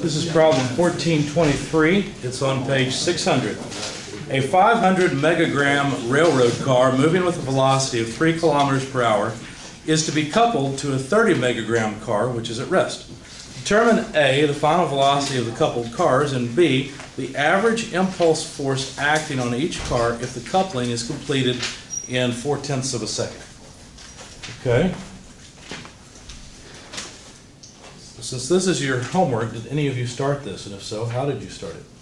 This is problem 1423. It's on page 600. A 500 megagram railroad car moving with a velocity of 3 kilometers per hour is to be coupled to a 30 megagram car which is at rest. Determine A, the final velocity of the coupled cars, and B, the average impulse force acting on each car if the coupling is completed in 4/10 of a second. Okay. Since this is your homework, did any of you start this? And if so, how did you start it?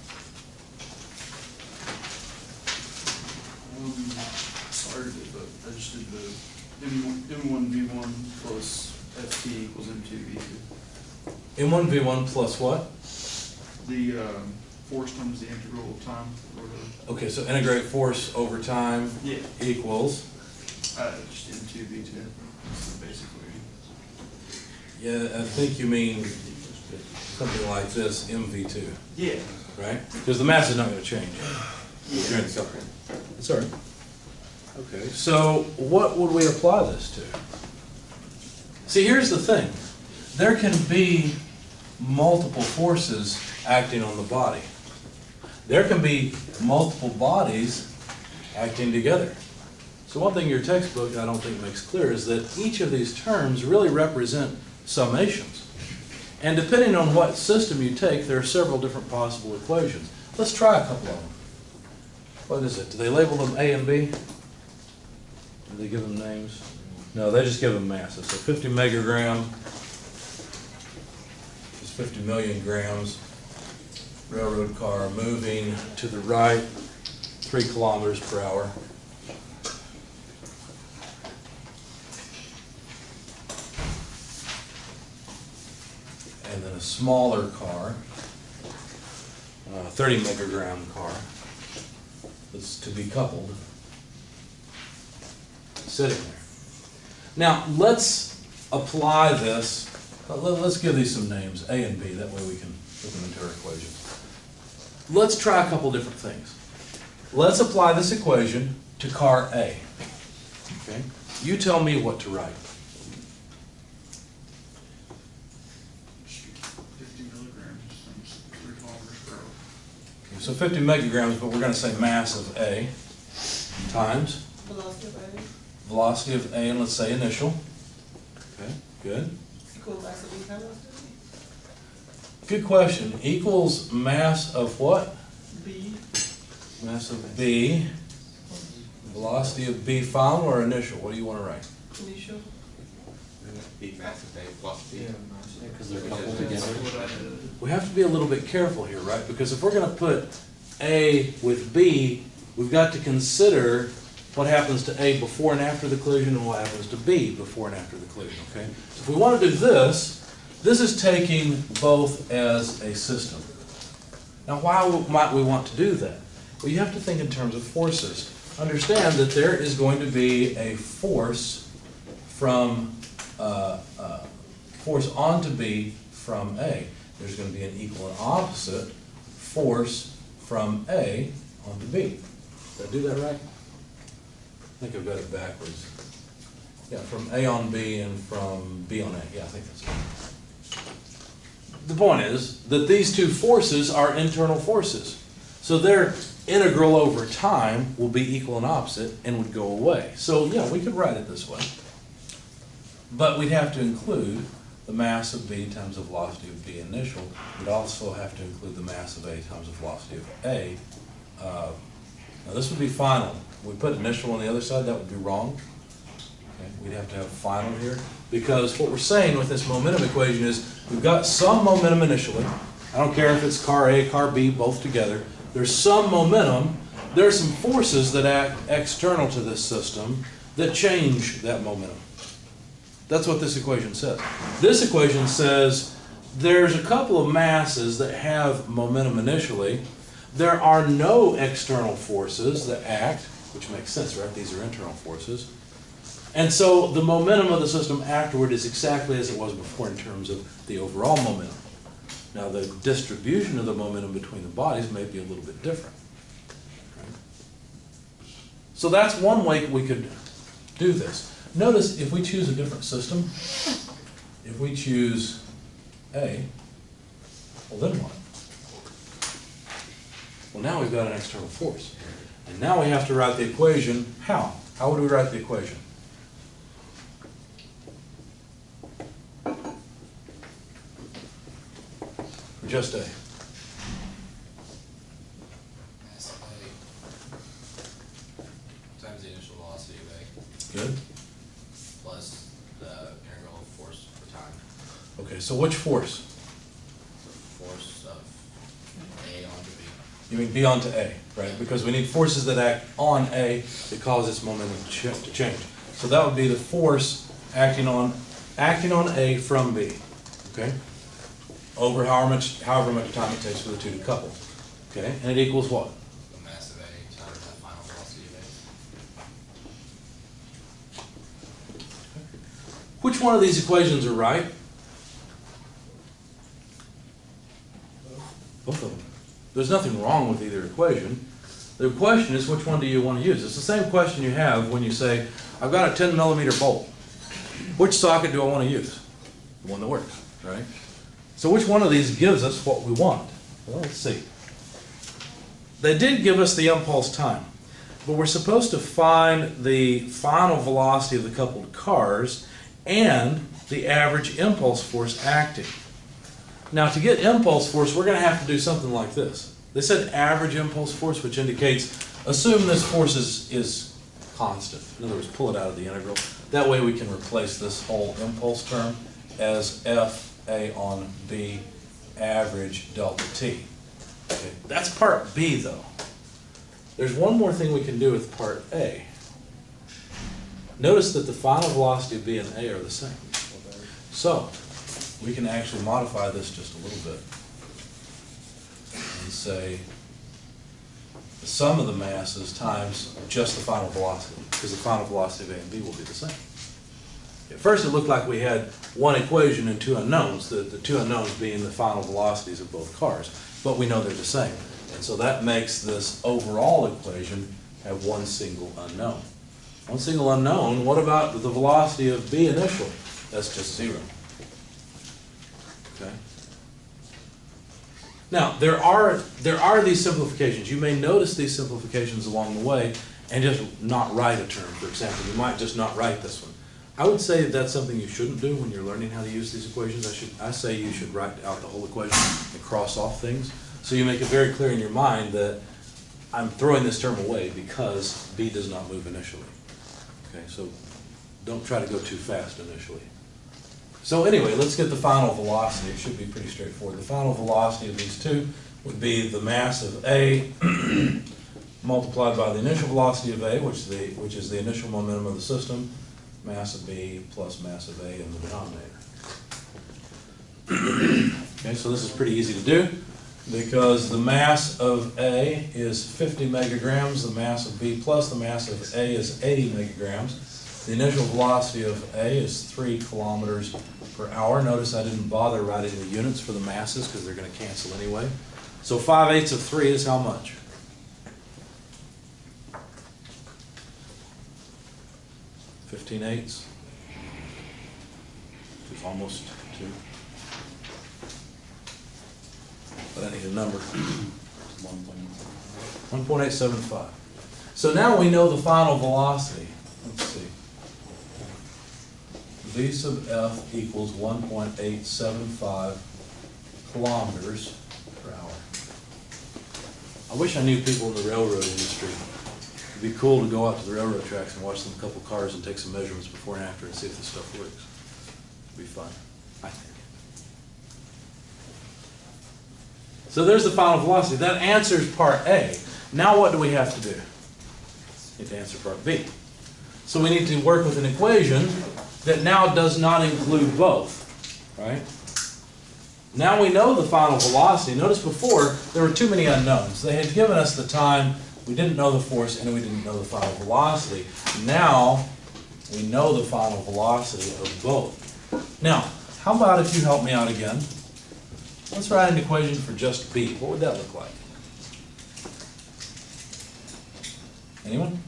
Started it, but I just did the M1V1 plus FT equals M2V2. M1V1 plus what? The force times the integral of time. Okay, so integrate force over time equals? Just M2V2. That's the basic way. Yeah, I think you mean something like this, MV2. Yeah. Right? Because the mass is not going to change. Yeah. That's all right. Okay, so what would we apply this to? See, here's the thing. There can be multiple forces acting on the body. There can be multiple bodies acting together. So one thing your textbook I don't think makes clear is that each of these terms really represent summations. And depending on what system you take, there are several different possible equations. Let's try a couple of them. What is it? Do they label them A and B? Do they give them names? No, they just give them masses. So 50 megagram is 50 million grams. Railroad car moving to the right 3 kilometers per hour. And then a smaller car, 30 megagram car, that's to be coupled, sitting there. Now, let's apply this. Let's give these some names, A and B. That way we can put them into our equation. Let's try a couple different things. Let's apply this equation to car A. Okay? You tell me what to write. 50 milligrams times 3 kilometers per hour. Okay, so 50 megagrams, but we're going to say mass of A times Velocity of A. Velocity of A, and let's say initial. Okay, good. Equal mass of B times velocity Good question. Equals mass of what? B. Mass of B. Velocity of B final or initial? What do you want to write? Initial. B mass of A plus B. Because they're coupled together. We have to be a little bit careful here, right? Because if we're going to put A with B, we've got to consider what happens to A before and after the collision and what happens to B before and after the collision, okay? So if we want to do this, this is taking both as a system. Now, why might we want to do that? Well, you have to think in terms of forces. Understand that there is going to be a force from force onto B from A. There's going to be an equal and opposite force from A onto B. Did I do that right? I think I've got it backwards. Yeah, from A on B and from B on A. Yeah, I think that's right. The point is that these two forces are internal forces. So their integral over time will be equal and opposite and would go away. So yeah, we could write it this way. But we'd have to include the mass of B times the velocity of B initial. We'd also have to include the mass of A times the velocity of A. Now this would be final. If we put initial on the other side, that would be wrong. Okay? We'd have to have final here. Because what we're saying with this momentum equation is we've got some momentum initially. I don't care if it's car A, car B, both together. There's some momentum. There are some forces that act external to this system that change that momentum. That's what this equation says. This equation says there's a couple of masses that have momentum initially. There are no external forces that act, which makes sense, right? These are internal forces. And so the momentum of the system afterward is exactly as it was before in terms of the overall momentum. Now the distribution of the momentum between the bodies may be a little bit different. Right? So that's one way we could do this. Notice if we choose a different system, if we choose A, Well, then what? Well, now we've got an external force. And now we have to write the equation. How? How would we write the equation? For just A. Mass of A times the initial velocity of A Good? plus the integral of force per time. Okay, so which force? The force of A onto B. You mean B onto A, right? Because we need forces that act on A that cause its momentum to change. So that would be the force acting on A from B, okay? Over however much time it takes for the two to couple, okay? And it equals what? The mass of A times the final velocity of Which one of these equations are right? Both of them. There's nothing wrong with either equation. The question is, which one do you want to use? It's the same question you have when you say, I've got a 10 millimeter bolt. Which socket do I want to use? The one that works, right? So which one of these gives us what we want? Well, let's see. They did give us the impulse time, but we're supposed to find the final velocity of the coupled cars and the average impulse force acting. Now, to get impulse force, we're going to have to do something like this. They said average impulse force, which indicates, assume this force is constant. In other words, pull it out of the integral. That way we can replace this whole impulse term as FA on B average delta T. Okay, that's part B, though. There's one more thing we can do with part A. Notice that the final velocity of B and A are the same. So, we can actually modify this just a little bit and say the sum of the masses times just the final velocity, because the final velocity of A and B will be the same. At first it looked like we had one equation and two unknowns, the two unknowns being the final velocities of both cars, but we know they're the same. And so that makes this overall equation have one single unknown. One single unknown, what about the velocity of B initial? That's just 0. Okay. Now, there are these simplifications. You may notice these simplifications along the way and just not write a term, for example. You might just not write this one. I would say that's something you shouldn't do when you're learning how to use these equations. I say you should write out the whole equation and cross off things, so you make it very clear in your mind that I'm throwing this term away because B does not move initially. Okay, so don't try to go too fast initially. So anyway, let's get the final velocity. It should be pretty straightforward. The final velocity of these two would be the mass of A multiplied by the initial velocity of A, which is the initial momentum of the system, mass of B plus mass of A in the denominator. Okay, so this is pretty easy to do because the mass of A is 50 megagrams, the mass of B plus the mass of A is 80 megagrams. The initial velocity of A is 3 kilometers per hour. Notice I didn't bother writing the units for the masses because they're going to cancel anyway. So 5/8 of 3 is how much? 15/8, which is almost 2. But I need a number. 1.875. So now we know the final velocity. Let's see. V sub F equals 1.875 kilometers per hour. I wish I knew people in the railroad industry. It'd be cool to go out to the railroad tracks and watch them a couple cars and take some measurements before and after and see if this stuff works. It'd be fun, I think. So there's the final velocity. That answers part A. Now what do we have to do? We need to answer part B. So we need to work with an equation that now does not include both, right? Now we know the final velocity. Notice before, there were too many unknowns. They had given us the time, we didn't know the force, and we didn't know the final velocity. Now, we know the final velocity of both. Now, how about if you help me out again? Let's write an equation for just B. What would that look like? Anyone?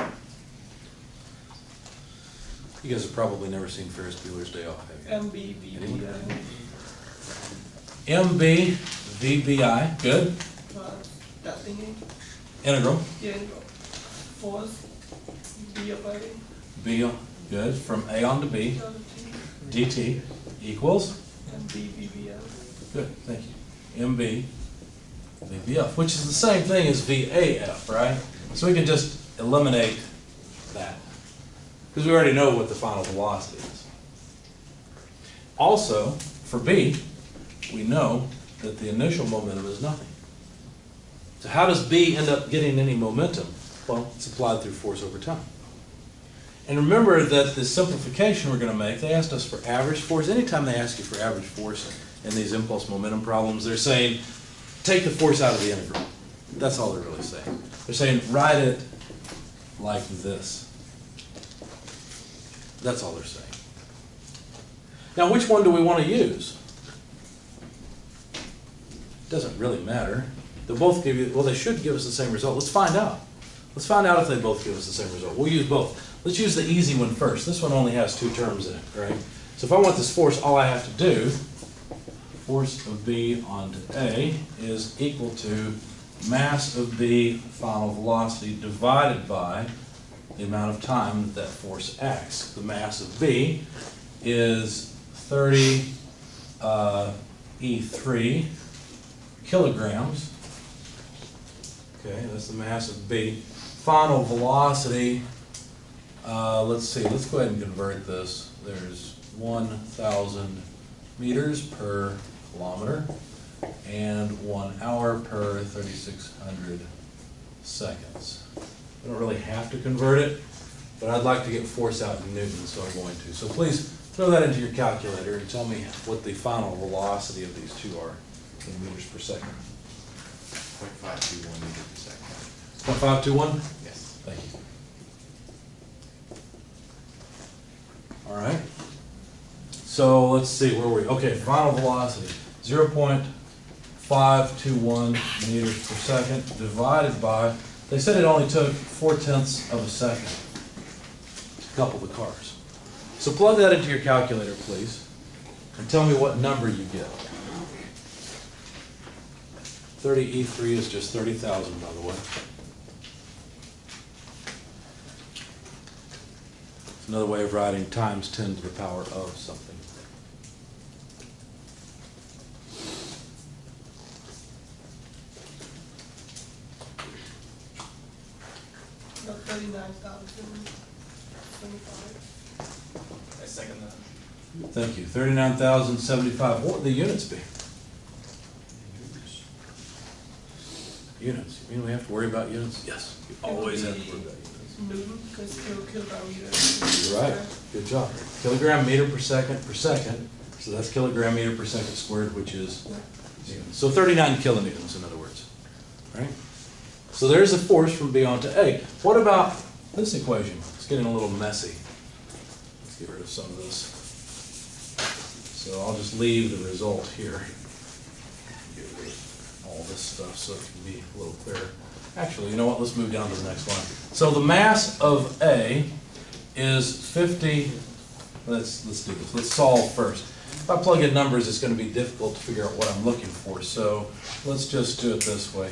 You guys have probably never seen Ferris Bueller's Day Off, have you? MBBB. MB VBI, good. That thingy, Integral, force, B of A, B, good, from A on to B, down to T, dt equals, and B, BBL. good, thank you, MB, VBF, which is the same thing as VAF, right? So we can just eliminate that, because we already know what the final velocity is. Also, for B, we know that the initial momentum is nothing. So how does B end up getting any momentum? Well, it's applied through force over time. And remember that the simplification we're going to make, they asked us for average force. Anytime they ask you for average force in these impulse momentum problems, they're saying, take the force out of the integral. That's all they're really saying. They're saying, write it like this. That's all they're saying. Now, which one do we want to use? Doesn't really matter. They'll both give you, well, they should give us the same result. Let's find out. Let's find out if they both give us the same result. We'll use both. Let's use the easy one first. This one only has 2 terms in it, right? So if I want this force, all I have to do, force of B onto A is equal to mass of B final velocity divided by the amount of time that force acts. The mass of B is 30 E3 kilograms. Okay, that's the mass of B. Final velocity, let's see, let's go ahead and convert this. There's 1,000 meters per kilometer and 1 hour per 3,600 seconds. I don't really have to convert it, but I'd like to get force out in newtons, so I'm going to. So please throw that into your calculator and tell me what the final velocity of these two are in meters per second. 0.521 meters per second. 0.521? Yes. Thank you. All right. So let's see, where were we? Okay, final velocity, 0.521 meters per second divided by, they said it only took 0.4 of a second to couple the cars. So plug that into your calculator, please, and tell me what number you get. 30 E3 is just 30,000, by the way. It's another way of writing times 10 to the power of something. About 39,025. I second that. Thank you. 39,075. What would the units be? Units. You mean we have to worry about units? Yes. You always have to worry about units. Newton, because kilogram meter. You're right. Good job. Kilogram meter per second. So that's kilogram meter per second squared, which is newtons. So 39 kilonewtons, in other words. Right? So there's a force from B onto A. What about this equation? It's getting a little messy. Let's get rid of some of this. So I'll just leave the result here. Get rid of all this stuff so it can be a little clearer. Actually, you know what? Let's move down to the next one. So the mass of A is 50. Let's do this. Let's solve first. If I plug in numbers, it's going to be difficult to figure out what I'm looking for. So let's just do it this way.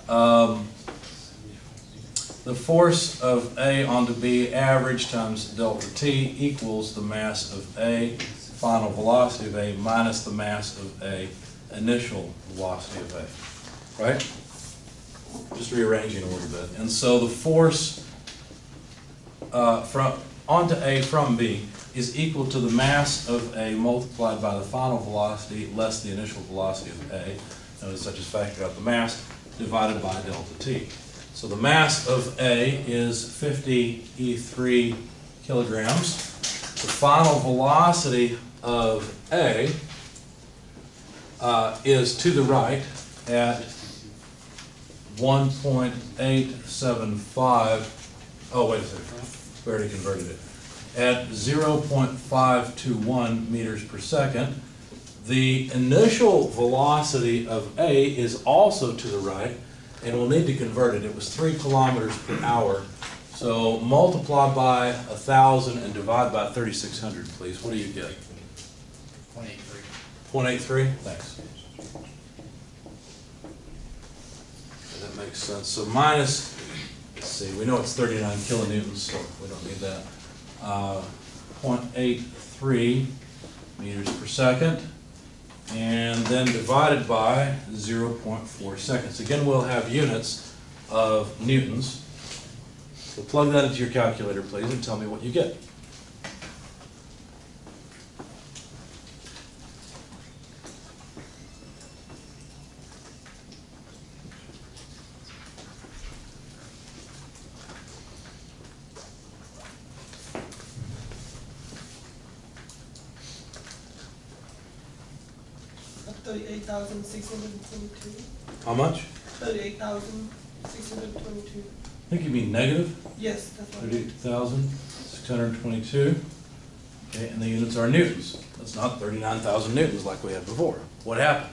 The force of A onto B average times delta T equals the mass of A, final velocity of A, minus the mass of A, initial velocity of A. Right? Just rearranging a little bit. And so the force from onto A from B is equal to the mass of A multiplied by the final velocity less the initial velocity of A. Notice I just factored out the mass divided by delta T. So the mass of A is 50 E3 kilograms. The final velocity of A is to the right at 1.875. Oh, wait a second. We already converted it. At 0.521 meters per second. The initial velocity of A is also to the right, and we'll need to convert it. It was 3 kilometers per hour. So multiply by 1,000 and divide by 3,600, please. What do you get? 0.83. 0.83? Thanks. makes sense. So minus, let's see, we know it's 39 kilonewtons, so we don't need that. 0.83 meters per second, and then divided by 0.4 seconds. Again, we'll have units of newtons. So plug that into your calculator, please, and tell me what you get. At 38,622. How much? 38,622. I think you mean negative. Yes, that's what. 38,622. Okay, and the units are newtons. That's not 39,000 newtons like we had before. What happened?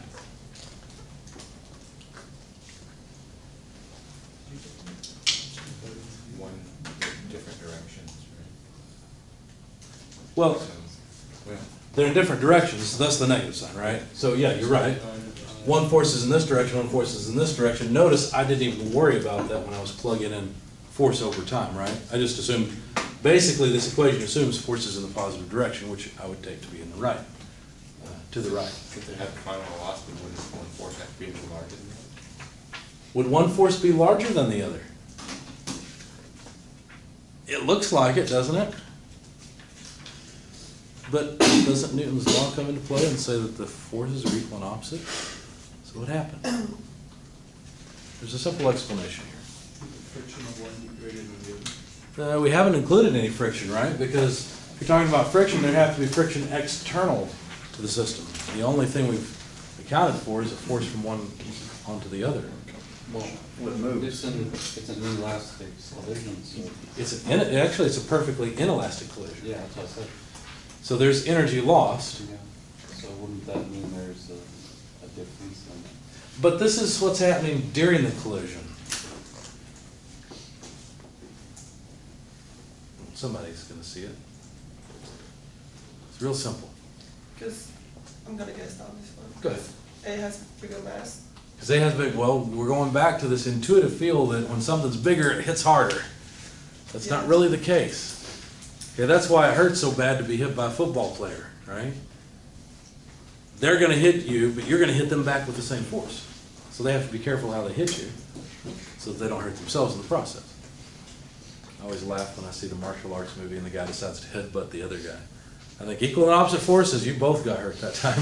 One different directions, right? Well, So, well, they're in different directions, so that's the negative sign, right? So yeah, you're right. One force is in this direction, one force is in this direction. Notice I didn't even worry about that when I was plugging in force over time, right? I just assumed, basically this equation assumes force is in the positive direction, which I would take to be in the right, to the right. if they have the final velocity, wouldn't one force have to be a little larger than the other? Would one force be larger than the other? It looks like it, doesn't it? But doesn't Newton's law come into play and say that the forces are equal and opposite? So what happened? There's a simple explanation here. Friction of one greater than the other. We haven't included any friction, right? Because if you're talking about friction, there'd have to be friction external to the system. The only thing we've accounted for is a force from one onto the other. Well, it's an inelastic collision, so, Actually, it's a perfectly inelastic collision. yeah, that's what I said. So there's energy lost. Yeah. So wouldn't that mean there's a difference in it? But this is what's happening during the collision. Somebody's going to see it. It's real simple. Because I'm gonna guess on this one. Go ahead. A has bigger mass. Because A has big, well, we're going back to this intuitive feel that when something's bigger, it hits harder. That's not Yeah. really the case. Okay, that's why it hurts so bad to be hit by a football player, right? They're going to hit you, but you're going to hit them back with the same force. So they have to be careful how they hit you so that they don't hurt themselves in the process. I always laugh when I see the martial arts movie and the guy decides to headbutt the other guy. I think equal and opposite forces, you both got hurt that time.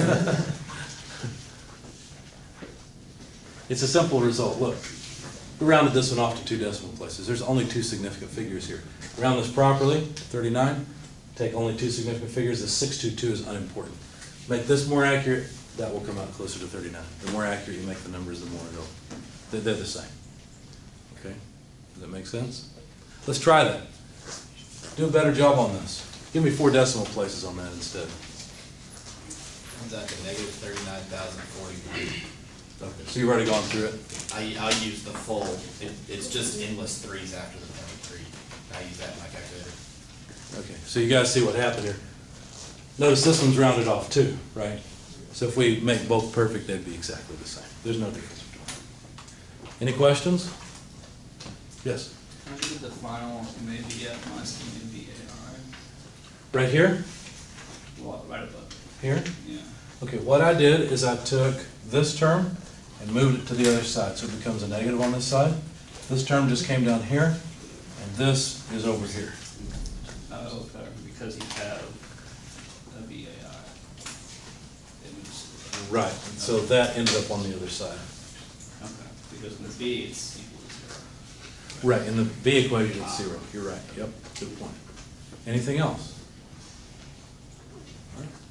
It's a simple result. Look, we rounded this one off to 2 decimal places. There's only 2 significant figures here. Round this properly, 39. Take only 2 significant figures. The 622 is unimportant. Make this more accurate, that will come out closer to 39. The more accurate you make the numbers, the more it'll, they're the same. Okay? Does that make sense? Let's try that. Do a better job on this. Give me 4 decimal places on that instead. Comes out to negative 39,049. Okay, so you've already gone through it? I'll use the full, it's just endless threes after the 0.3. I use that in my calculator. Okay, so you guys see what happened here. Notice this one's rounded off too, right? So if we make both perfect, they'd be exactly the same. There's no difference between them. Any questions? Yes? Can I get the final maybe at my scheme in VAR? Right here? Well, right above. Here? Yeah. Okay, what I did is I took this term and moved it to the other side, so it becomes a negative on this side. This term just came down here, and this is over here. Oh, okay, because you have a VAR. It moves to the- Right, and so that ends up on the other side. Okay, because in the B, it's equal to 0. Right, in the B equation, it's 0. You're right, yep, good point. Anything else? All right.